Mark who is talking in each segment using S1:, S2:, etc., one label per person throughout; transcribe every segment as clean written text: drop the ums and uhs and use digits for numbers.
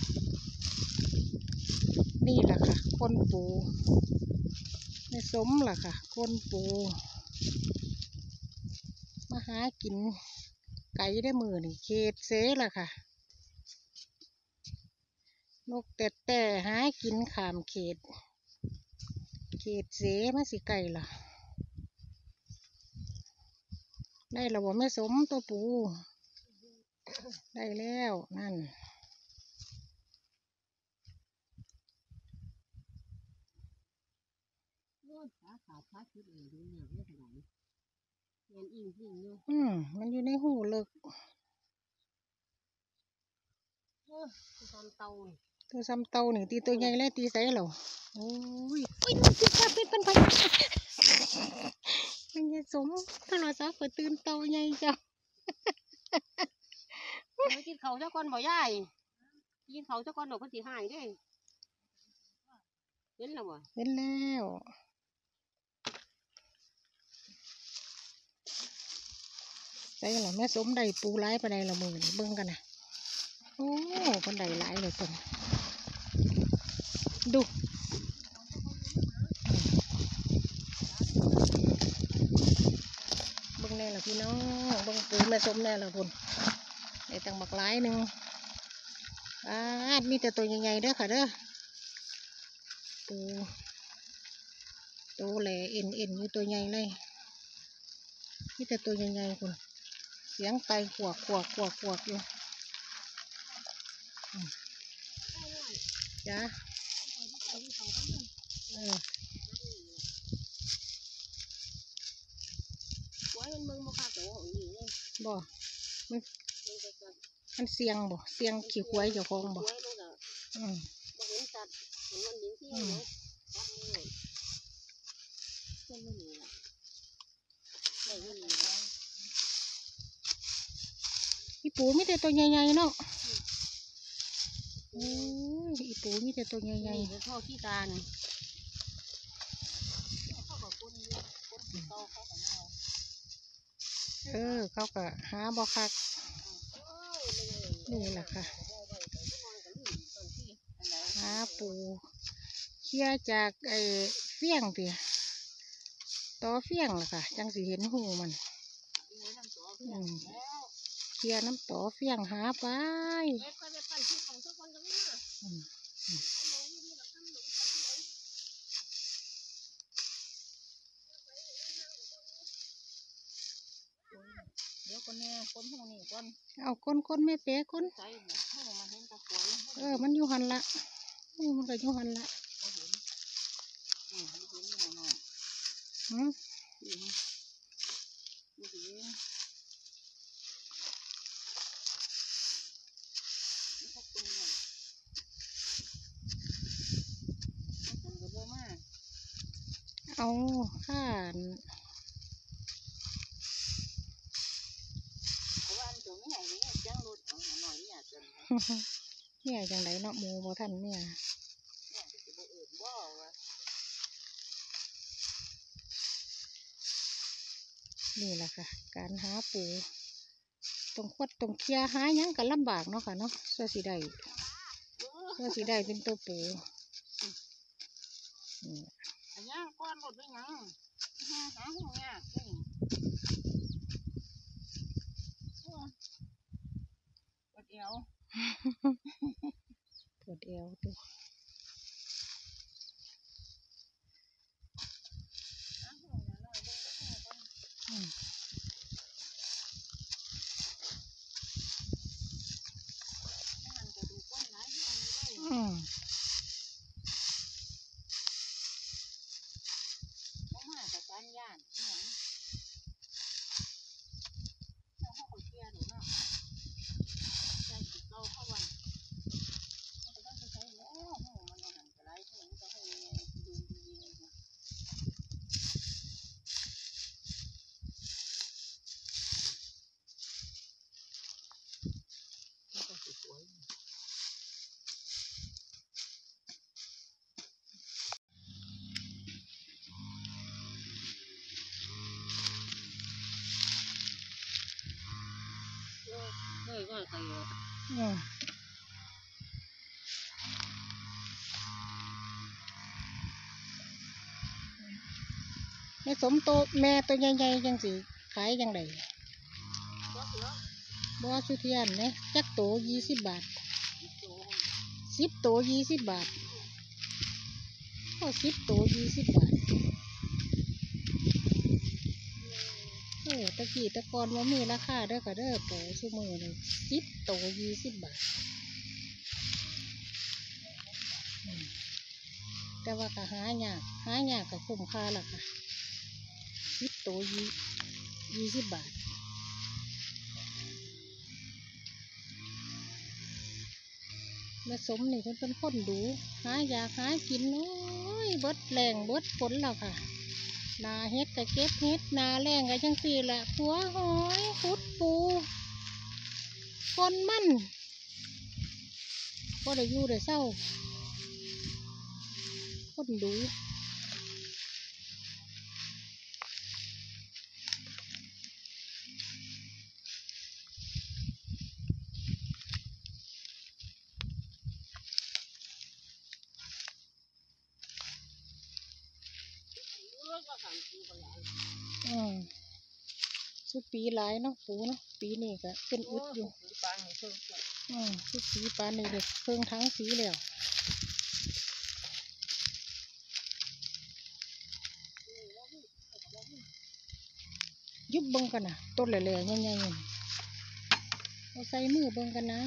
S1: นี่แหละค่ะคนปูไม่สมล่ะค่ะคนปูมาหากินไก่ได้มือนี่เขตเสล่ะค่ะนกแต่หากินขามเขตเสมาสิไก่ล่ะได้แล้วบ่แม่สมตัวปูได้แล้วนั่นมันอยู่ในหูเลิกตัวซ้ำเตานี่ตีตัวใหญ่แล้วตีใส่เหรอโอ้ยตีปลาเป็นไปมันจะสมถ้าเราซักไปตื่นเตาใหญ่จ้ะ
S2: ไม่กินเขาเจ้าก้อนบ่ย่ายกินเขาเจ้าก้อนดอกก็สีหายด้วยเห็นแล้วบ่
S1: เห็นแล้วใส่เหรอแม่สมได้ปูร้ายไปได้ละมือเบิ่งกันนะโอ้คนใดร้ายเลยคนดูเบิ่งแน่ละพี่น้องเบิ่งปูแม่สมแน่ละพุ่นไอ้ตังบักร้ายหนึ่งมีแต่ตัวใหญ่ๆเด้อค่ะเด้อปูตัวแหล่เอ็นอยู่ตัวใหญ่เลยมีแต่ตัวใหญ่ๆคุณเสียงไตขวกอยู่จ้าบ่มันเสียงบ่เสียงขี้ควายเจ้าของบ่อีปูมีแต่ตัวใหญ่ๆเนาะอีปูมีแต่ตัวใหญ่
S2: ๆพ่อขี้ตาเนี่ย
S1: เขาก็หาบ่คักนี่แหละค่ะหาปูเคี่ยจากเฟี้ยงเตี๋ยต่อเฟี้ยงล่ะค่ะจังสิเห็นหูมันเคี่ยน้ำต่อเฟี้ยงหาไป
S2: เดี๋ยวคนนี้คนหูนี่คน
S1: เอาคนไม่เป๊ะคนมันอยู่หันละมันก็อยู่หันละเอาข้าเนี่ยจังไรเนาะหมูบ่ทันเนี่ยนี่แหละค่ะการหาปูตรงควดตรงเคียหายังกันลำบากเนาะค่ะเนาะเสื้อสีได้เป็นตัวปู
S2: อันนี้ก้อนหมดไปยังหาหูเนี่ยปวดเอว
S1: ตัวม่สมโตแม่ตัวใหญ่ๆจังสิขายจังไดบ่สุเทียนเนี่ยจักโต20 บาท10 โต20 บาทก็10 โต20 บาทตะกี้ตะกอนว่ามีราคาเด้อค่ะเด้อโตชั่วโมงเลย10 โต20 บาทแต่ว่าก็หายากก็คุ้มค่าล่ะค่ะ10 โต20 บาทแม่สมนี่เพิ่นเป็นคนดูหายากหากินโอ้ยเบิดแรงเบิดฝนแล้วค่ะนาเฮ็ดก็เก็บเฮ็ดนาแรงก็จังสี่แหละหัวหอยขุดปูคนมันบ่ได้อยู่ได้เศร้าคนดูสุดปีหลายเนาะปูเนาะปีนี้ก็เป็นอึดอยู่สุดปีปานนี้เด็กเพิ่งทั้งสีแล้วยุบเบิ่งกันนะต้นแหล่ๆใหญ่ๆเอาใส่มือเบิ่งกันนะ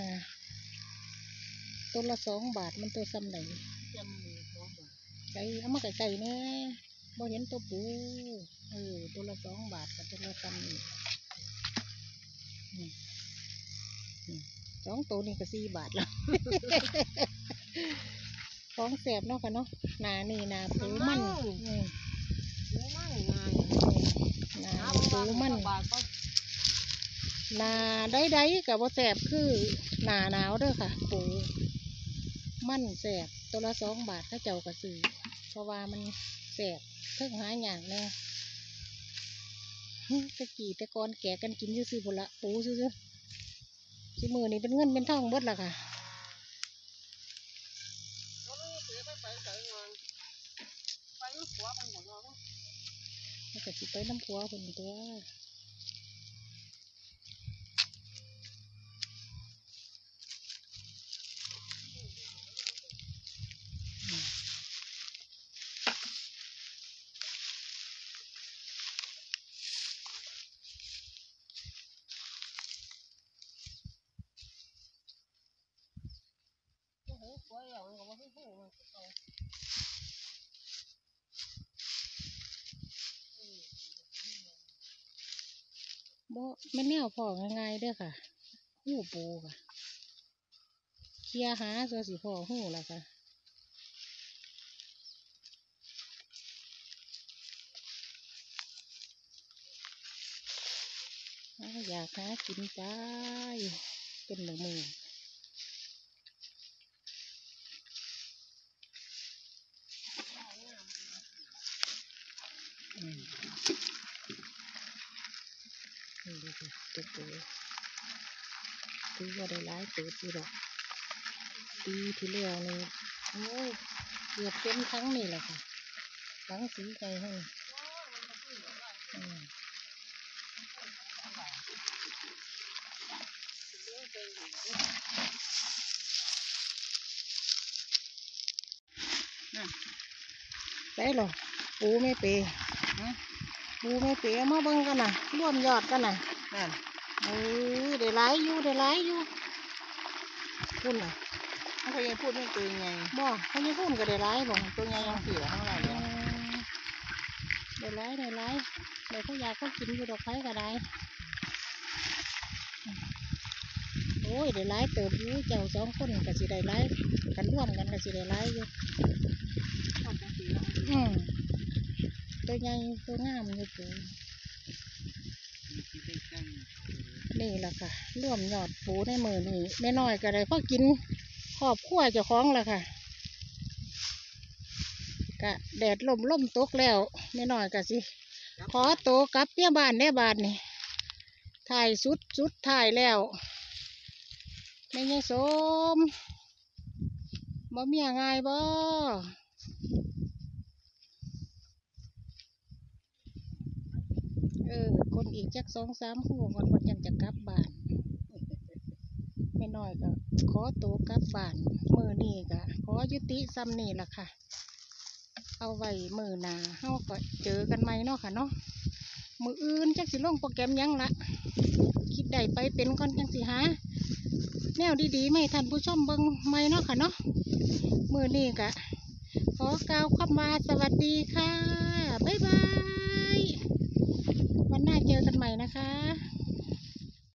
S1: ต้นละ2 บาทมันตัวซ้ำไหนไก่เอามาไก่ๆเนี่ยบ่เห็นตัวปูตัวละ2 บาทกับตัวละซ้ำนี่2 ตัวนี่ก็4 บาทแล้วของแสบเนาะค่ะเนาะนานี่นาปูมันนาปูมันนาได้กับว่าแสบคือหนาหนาวเด้อค่ะปูมันแสบตัวละ2 บาทถ้าเจ้ากระสือเพราะว่ามันแสบเพิ่งหาอย่างแน่ตะกี้ตะกอนแก่กันกินซื้อผลละปูซื้อสิมือนี่เป็นเงินเป็นทองเบิดละค่ะแล้วก็สิไปน้ำพัวคนตัวบ่ไม่แนวพอง่ายๆเด้อค่ะหูปูค่ะเคลียหาตัวสีพอหูละค่ะอยากหากินไปเป็นมือนี่ดูสิตัวคือว่าได้ร้ายตัวสิหรอกปีที่แล้วนี่โอ้ยเกือบเต็มทั้งนี่แหละค่ะทั้งสีไก่ให้ได้หรอปูไม่เปปูไม่เปมาเบิ่งกันนะร่วมยอดกันนะได้หลายอยู่คุณน่ะ
S2: เขายังพูดไม่ตัวยังไง
S1: บ่เขายังพูดก็ได้หลายบ่
S2: ตัวยังยังสี่ข้างหลังเนี่ย
S1: ได้หลายเดี๋ยวเขาอยากเขากินอยู่ดอกไม้ก็ได้โอ้ยได้หลายเติบอยู่เจ้า2 คนก็สิได้หลายกันร่วมกันก็สิได้หลายอยู่ตัวใหญ่ตัวงามอยู่ปูนี่แหละค่ะร่วมยอดปูในมือนี่ไม่น้อยก็ได้พอกินครอบครัวเจ้าของละค่ะกะแดดล่มตกแล้วไม่น้อยก็สิขอโตกลับเมียบ้านได้บาทนี่ถ่ายสุดถ่ายแล้วไม่ยังสมบ่เมียง่ายบ่คนอีกจัก2-3 หูก่อนคนยังจะกลับบ้านไม่น้อยก็ขอตัวกลับบ้านมือนี้ก็ขอยุติซ้ำนี่ล่ะค่ะ เอาไว้มือหนาเฮาก็เจอกันใหม่เนาะค่ะเนาะมืออื่นจักสิลงโปรแกรมยังละคิดได้ไปเป็นก่อนจังสิหาแนวดีๆไม่ท่านผู้ชมเบิ่งใหม่เนาะค่ะเนาะมือนี้ก็ขอกล่าวคำว่าสวัสดีค่ะบ๊ายบายวันหน้าเจอกันใหม่นะคะ